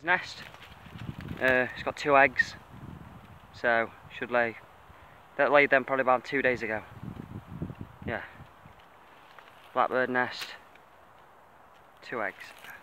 His nest. It's got 2 eggs, so should lay. That laid them probably about 2 days ago. Yeah. Blackbird nest, 2 eggs.